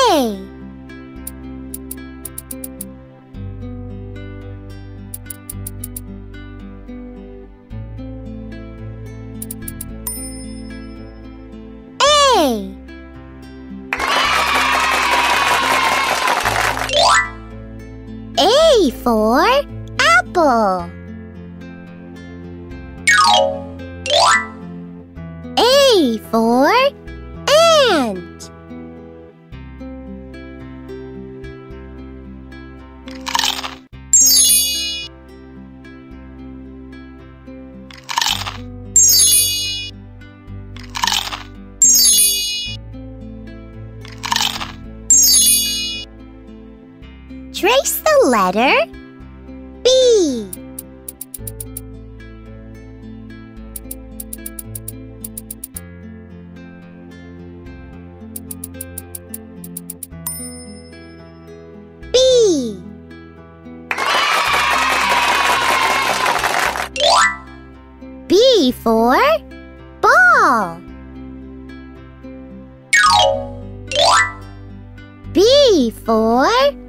A. A. A for apple. A for ant. Trace the letter B. B. B for ball. B for